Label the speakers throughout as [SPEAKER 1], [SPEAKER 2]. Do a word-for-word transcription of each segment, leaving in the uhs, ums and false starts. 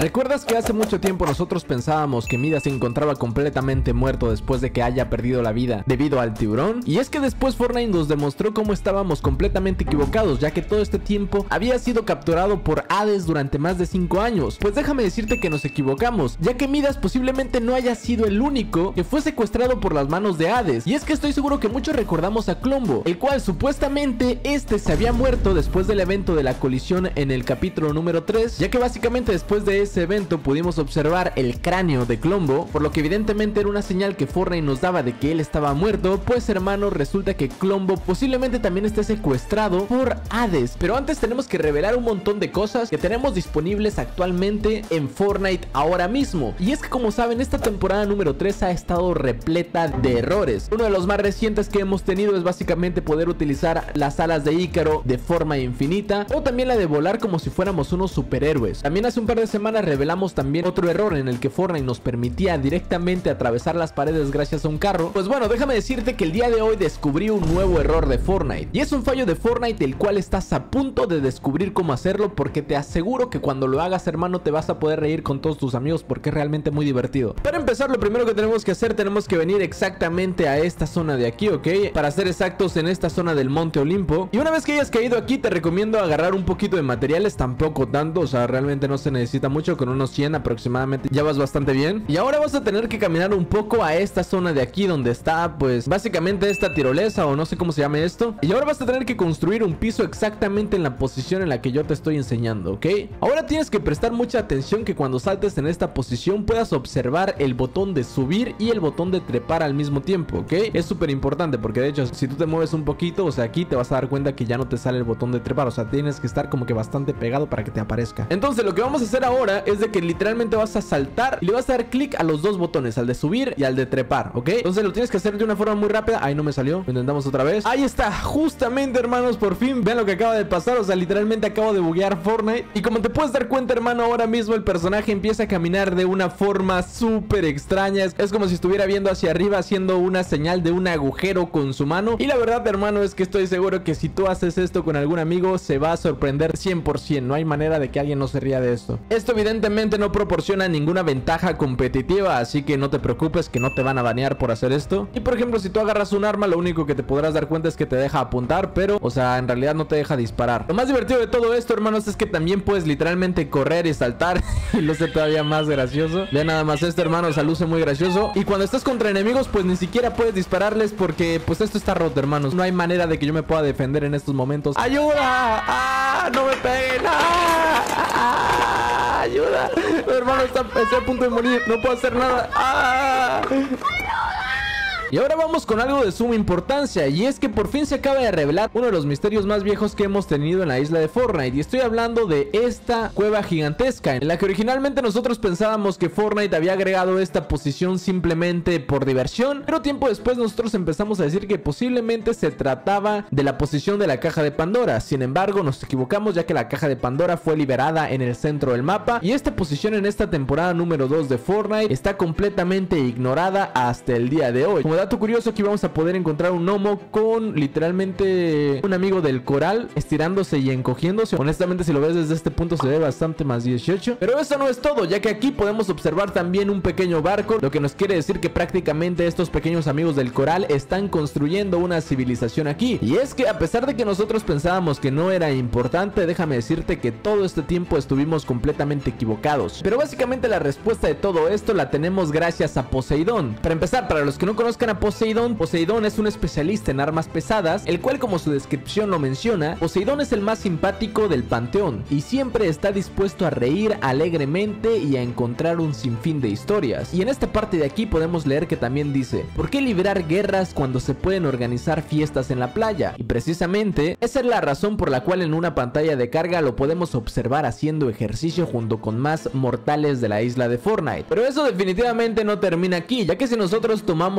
[SPEAKER 1] ¿Recuerdas que hace mucho tiempo nosotros pensábamos que Midas se encontraba completamente muerto después de que haya perdido la vida debido al tiburón? Y es que después Fortnite nos demostró cómo estábamos completamente equivocados, ya que todo este tiempo había sido capturado por Hades durante más de cinco años. Pues déjame decirte que nos equivocamos, ya que Midas posiblemente no haya sido el único que fue secuestrado por las manos de Hades. Y es que estoy seguro que muchos recordamos a Klombo, el cual supuestamente este se había muerto después del evento de la colisión en el capítulo número tres, ya que básicamente después de ese evento pudimos observar el cráneo de Klombo, por lo que evidentemente era una señal que Fortnite nos daba de que él estaba muerto. Pues hermano, resulta que Klombo posiblemente también esté secuestrado por Hades. Pero antes tenemos que revelar un montón de cosas que tenemos disponibles actualmente en Fortnite ahora mismo. Y es que, como saben, esta temporada número tres ha estado repleta de errores. Uno de los más recientes que hemos tenido es básicamente poder utilizar las alas de Ícaro de forma infinita, o también la de volar como si fuéramos unos superhéroes. También hace un par de semanas revelamos también otro error en el que Fortnite nos permitía directamente atravesar las paredes gracias a un carro. Pues bueno, déjame decirte que el día de hoy descubrí un nuevo error de Fortnite, y es un fallo de Fortnite el cual estás a punto de descubrir cómo hacerlo, porque te aseguro que cuando lo hagas, hermano, te vas a poder reír con todos tus amigos porque es realmente muy divertido. Para empezar, lo primero que tenemos que hacer, tenemos que venir exactamente a esta zona de aquí, ¿ok? Para ser exactos, en esta zona del Monte Olimpo. Y una vez que hayas caído aquí, te recomiendo agarrar un poquito de materiales, tampoco tanto, o sea, realmente no se necesita mucho, con unos cien aproximadamente ya vas bastante bien. Y ahora vas a tener que caminar un poco a esta zona de aquí donde está, pues, básicamente esta tirolesa, o no sé cómo se llame esto. Y ahora vas a tener que construir un piso exactamente en la posición en la que yo te estoy enseñando, ¿ok? Ahora tienes que prestar mucha atención que cuando saltes en esta posición puedas observar el botón de subir y el botón de trepar al mismo tiempo, ¿ok? Es súper importante porque de hecho si tú te mueves un poquito, o sea, aquí te vas a dar cuenta que ya no te sale el botón de trepar, o sea, tienes que estar como que bastante pegado para que te aparezca. Entonces lo que vamos a hacer ahora es de que literalmente vas a saltar y le vas a dar clic a los dos botones, al de subir y al de trepar, ¿ok? Entonces lo tienes que hacer de una forma muy rápida. Ahí no me salió, lo intentamos otra vez. Ahí está, justamente, hermanos, por fin. Vean lo que acaba de pasar, o sea, literalmente acabo de buguear Fortnite. Y como te puedes dar cuenta, hermano, ahora mismo el personaje empieza a caminar de una forma súper extraña. Es, es como si estuviera viendo hacia arriba, haciendo una señal de un agujero con su mano. Y la verdad, hermano, es que estoy seguro que si tú haces esto con algún amigo, se va a sorprender cien por ciento. No hay manera de que alguien no se ría de esto. Esto evidentemente no proporciona ninguna ventaja competitiva, así que no te preocupes, que no te van a banear por hacer esto. Y por ejemplo, si tú agarras un arma, lo único que te podrás dar cuenta es que te deja apuntar, pero, o sea, en realidad no te deja disparar. Lo más divertido de todo esto, hermanos, es que también puedes literalmente correr y saltar y lo hace todavía más gracioso. Vean nada más esto, hermanos, se luce muy gracioso. Y cuando estás contra enemigos, pues ni siquiera puedes dispararles porque, pues, esto está roto, hermanos. No hay manera de que yo me pueda defender en estos momentos. ¡Ayuda! ¡Ah! ¡No me peguen! ¡Ah! ¡Ah! ¡Ayuda! Mi hermano está, está a punto de morir. No puedo hacer nada. ¡Ah! Y ahora vamos con algo de suma importancia, y es que por fin se acaba de revelar uno de los misterios más viejos que hemos tenido en la isla de Fortnite. Y estoy hablando de esta cueva gigantesca, en la que originalmente nosotros pensábamos que Fortnite había agregado esta posición simplemente por diversión, pero tiempo después nosotros empezamos a decir que posiblemente se trataba de la posición de la caja de Pandora. Sin embargo, nos equivocamos, ya que la caja de Pandora fue liberada en el centro del mapa, y esta posición en esta temporada número dos de Fortnite está completamente ignorada hasta el día de hoy. Como dato curioso, aquí vamos a poder encontrar un gnomo con literalmente un amigo del coral estirándose y encogiéndose. Honestamente, si lo ves desde este punto se ve bastante más dieciocho. Pero eso no es todo, ya que aquí podemos observar también un pequeño barco, lo que nos quiere decir que prácticamente estos pequeños amigos del coral están construyendo una civilización aquí. Y es que a pesar de que nosotros pensábamos que no era importante, déjame decirte que todo este tiempo estuvimos completamente equivocados. Pero básicamente la respuesta de todo esto la tenemos gracias a Poseidón. Para empezar, para los que no conozcan a Poseidón, Poseidón es un especialista en armas pesadas, el cual, como su descripción lo menciona, Poseidón es el más simpático del panteón y siempre está dispuesto a reír alegremente y a encontrar un sinfín de historias. Y en esta parte de aquí podemos leer que también dice: ¿por qué librar guerras cuando se pueden organizar fiestas en la playa? Y precisamente esa es la razón por la cual en una pantalla de carga lo podemos observar haciendo ejercicio junto con más mortales de la isla de Fortnite. Pero eso definitivamente no termina aquí, ya que si nosotros tomamos la escala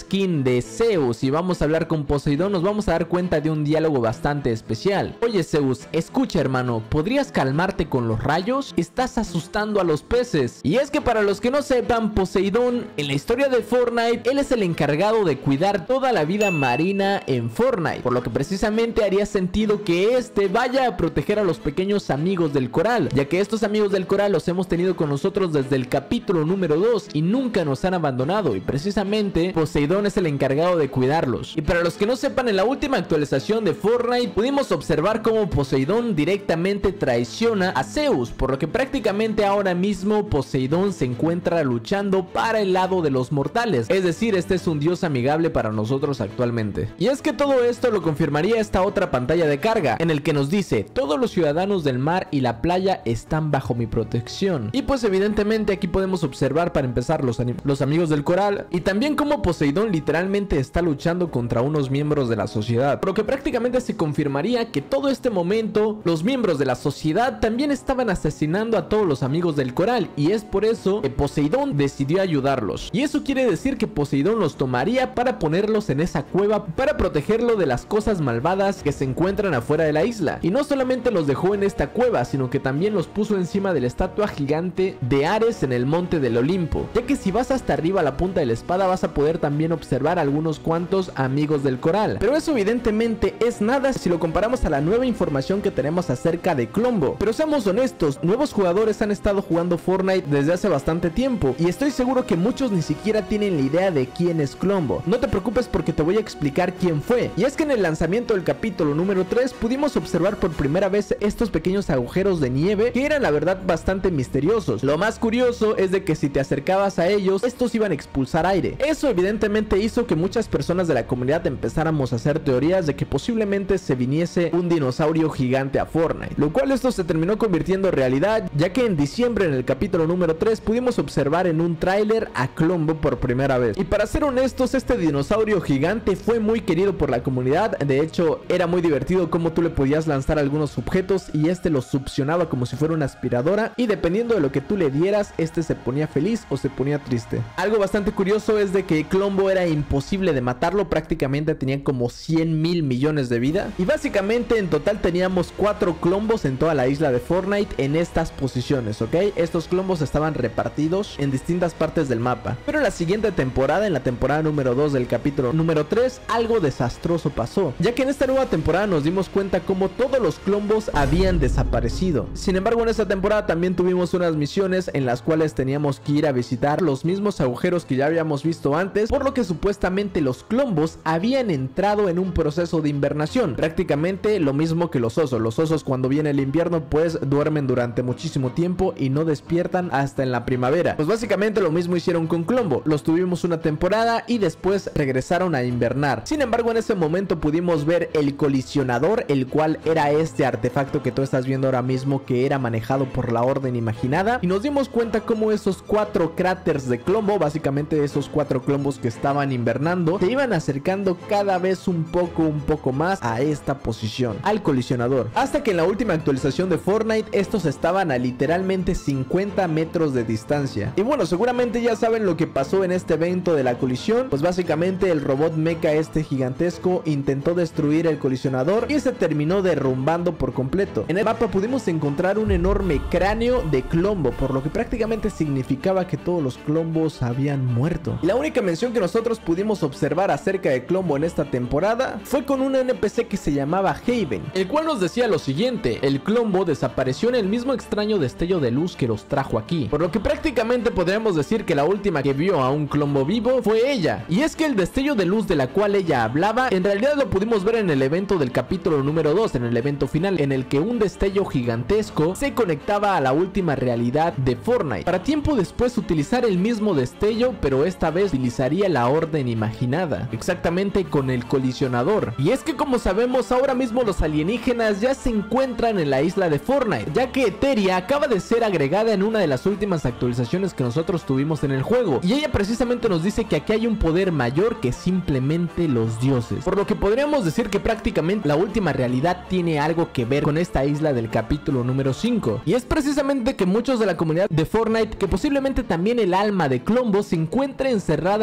[SPEAKER 1] skin de Zeus y vamos a hablar con Poseidón, nos vamos a dar cuenta de un diálogo bastante especial. Oye Zeus, escucha hermano, ¿podrías calmarte con los rayos? Estás asustando a los peces. Y es que para los que no sepan, Poseidón en la historia de Fortnite, él es el encargado de cuidar toda la vida marina en Fortnite, por lo que precisamente haría sentido que este vaya a proteger a los pequeños amigos del coral, ya que estos amigos del coral los hemos tenido con nosotros desde el capítulo número dos y nunca nos han abandonado, y precisamente Poseidón es el encargado de cuidarlos. Y para los que no sepan, en la última actualización de Fortnite pudimos observar cómo Poseidón directamente traiciona a Zeus, por lo que prácticamente ahora mismo Poseidón se encuentra luchando para el lado de los mortales, es decir, este es un dios amigable para nosotros actualmente. Y es que todo esto lo confirmaría esta otra pantalla de carga, en el que nos dice: todos los ciudadanos del mar y la playa están bajo mi protección. Y pues evidentemente aquí podemos observar para empezar los, los amigos del coral, y también cómo Poseidón literalmente está luchando contra unos miembros de la sociedad, por lo que prácticamente se confirmaría que todo este momento los miembros de la sociedad también estaban asesinando a todos los amigos del coral, y es por eso que Poseidón decidió ayudarlos. Y eso quiere decir que Poseidón los tomaría para ponerlos en esa cueva para protegerlo de las cosas malvadas que se encuentran afuera de la isla. Y no solamente los dejó en esta cueva, sino que también los puso encima de la estatua gigante de Ares en el monte del Olimpo, ya que si vas hasta arriba a la punta de la espada vas a poder también observar algunos cuantos amigos del coral. Pero eso evidentemente es nada si lo comparamos a la nueva información que tenemos acerca de Klombo. Pero seamos honestos, nuevos jugadores han estado jugando Fortnite desde hace bastante tiempo, y estoy seguro que muchos ni siquiera tienen la idea de quién es Klombo. No te preocupes porque te voy a explicar quién fue. Y es que en el lanzamiento del capítulo número tres pudimos observar por primera vez estos pequeños agujeros de nieve que eran la verdad bastante misteriosos. Lo más curioso es de que si te acercabas a ellos, estos iban a expulsar aire. Eso evidentemente hizo que muchas personas de la comunidad empezáramos a hacer teorías de que posiblemente se viniese un dinosaurio gigante a Fortnite, lo cual esto se terminó convirtiendo en realidad, ya que en diciembre en el capítulo número tres pudimos observar en un tráiler a Klombo por primera vez. Y para ser honestos, este dinosaurio gigante fue muy querido por la comunidad. De hecho, era muy divertido cómo tú le podías lanzar algunos objetos y este los succionaba como si fuera una aspiradora, y dependiendo de lo que tú le dieras, este se ponía feliz o se ponía triste. Algo bastante curioso es de que Klombo era imposible de matarlo, prácticamente tenía como cien mil millones de vida, y básicamente en total teníamos cuatro Klombos en toda la isla de Fortnite en estas posiciones, ¿ok? Estos Klombos estaban repartidos en distintas partes del mapa. Pero en la siguiente temporada, en la temporada número dos del capítulo número tres, algo desastroso pasó, ya que en esta nueva temporada nos dimos cuenta como todos los Klombos habían desaparecido. Sin embargo, en esta temporada también tuvimos unas misiones en las cuales teníamos que ir a visitar los mismos agujeros que ya habíamos visto antes, por lo que supuestamente los Klombos habían entrado en un proceso de invernación, prácticamente lo mismo que los osos. Los osos, cuando viene el invierno, pues duermen durante muchísimo tiempo y no despiertan hasta en la primavera. Pues básicamente lo mismo hicieron con Klombo. Los tuvimos una temporada y después regresaron a invernar. Sin embargo, en ese momento pudimos ver el colisionador, el cual era este artefacto que tú estás viendo ahora mismo, que era manejado por la Orden Imaginada, y nos dimos cuenta cómo esos cuatro cráteres de Klombo, básicamente esos cuatro Klombos que estaban invernando, se iban acercando cada vez un poco un poco más a esta posición, al colisionador, hasta que en la última actualización de Fortnite estos estaban a literalmente cincuenta metros de distancia. Y bueno, seguramente ya saben lo que pasó en este evento de la colisión. Pues básicamente el robot mecha este gigantesco intentó destruir el colisionador y se terminó derrumbando por completo. En el mapa pudimos encontrar un enorme cráneo de Klombo, por lo que prácticamente significaba que todos los Klombos habían muerto. Y la única mención que nosotros pudimos observar acerca de Klombo en esta temporada fue con un N P C que se llamaba Haven, el cual nos decía lo siguiente: el Klombo desapareció en el mismo extraño destello de luz que los trajo aquí, por lo que prácticamente podríamos decir que la última que vio a un Klombo vivo fue ella. Y es que el destello de luz de la cual ella hablaba, en realidad lo pudimos ver en el evento del capítulo número dos, en el evento final, en el que un destello gigantesco se conectaba a la última realidad de Fortnite, para tiempo después utilizar el mismo destello, pero esta vez utilizaría la Orden Imaginada, exactamente con el colisionador. Y es que, como sabemos, ahora mismo los alienígenas ya se encuentran en la isla de Fortnite, ya que Etheria acaba de ser agregada en una de las últimas actualizaciones que nosotros tuvimos en el juego, y ella precisamente nos dice que aquí hay un poder mayor que simplemente los dioses, por lo que podríamos decir que prácticamente la última realidad tiene algo que ver con esta isla del capítulo número cinco. Y es precisamente que muchos de la comunidad de Fortnite, que posiblemente también el alma de Klombo se encuentre encerrada por el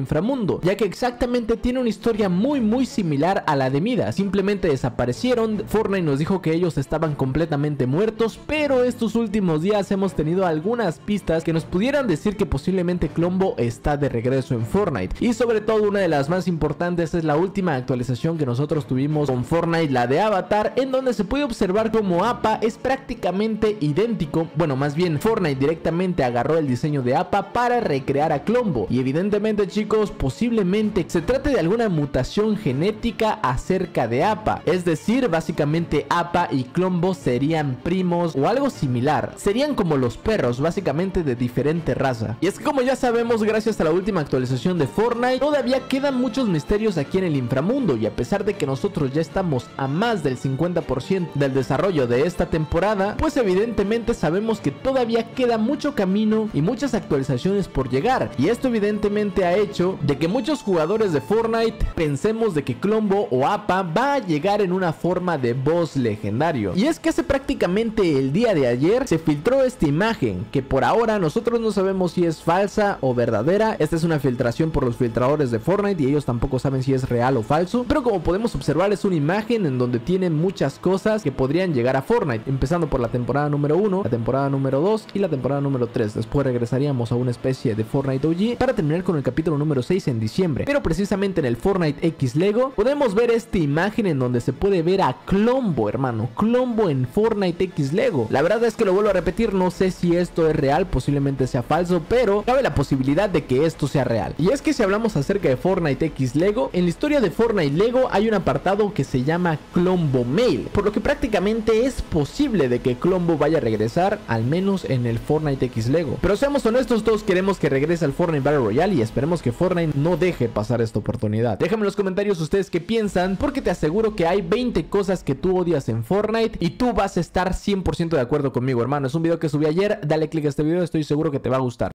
[SPEAKER 1] inframundo, ya que exactamente tiene una historia muy muy similar a la de Midas. Simplemente desaparecieron, Fortnite nos dijo que ellos estaban completamente muertos, pero estos últimos días hemos tenido algunas pistas que nos pudieran decir que posiblemente Klombo está de regreso en Fortnite. Y sobre todo una de las más importantes es la última actualización que nosotros tuvimos con Fortnite, la de Avatar, en donde se puede observar como Appa es prácticamente idéntico. Bueno, más bien Fortnite directamente agarró el diseño de Appa para recrear a Klombo. Y evidentemente, chicos, posiblemente se trate de alguna mutación genética acerca de Appa. Es decir, básicamente Appa y Klombo serían primos o algo similar. Serían como los perros, básicamente de diferente raza. Y es que, como ya sabemos, gracias a la última actualización de Fortnite, todavía quedan muchos misterios aquí en el inframundo. Y a pesar de que nosotros ya estamos a más del cincuenta por ciento del desarrollo de esta temporada, pues evidentemente sabemos que todavía queda mucho camino y muchas actualizaciones por llegar. Y esto evidentemente ha hecho de que muchos jugadores de Fortnite pensemos de que Klombo o Appa va a llegar en una forma de boss legendario. Y es que hace prácticamente el día de ayer se filtró esta imagen, que por ahora nosotros no sabemos si es falsa o verdadera. Esta es una filtración por los filtradores de Fortnite y ellos tampoco saben si es real o falso, pero como podemos observar es una imagen en donde tienen muchas cosas que podrían llegar a Fortnite, empezando por la temporada número uno, la temporada número dos y la temporada número tres. Después regresaríamos a una especie de Fortnite O G para terminar con el capítulo número seis en diciembre. Pero precisamente en el Fortnite X Lego podemos ver esta imagen en donde se puede ver a Klombo, hermano. Klombo en Fortnite X Lego. La verdad es que lo vuelvo a repetir, no sé si esto es real, posiblemente sea falso, pero cabe la posibilidad de que esto sea real. Y es que si hablamos acerca de Fortnite X Lego, en la historia de Fortnite Lego hay un apartado que se llama Klombo Mail, por lo que prácticamente es posible de que Klombo vaya a regresar, al menos en el Fortnite X Lego. Pero seamos honestos, todos queremos que regrese al Fortnite Battle Royale y esperemos que Fortnite no deje pasar esta oportunidad. Déjame en los comentarios ustedes qué piensan, porque te aseguro que hay veinte cosas que tú odias en Fortnite y tú vas a estar cien por ciento de acuerdo conmigo, hermano. Es un video que subí ayer, dale click a este video, estoy seguro que te va a gustar.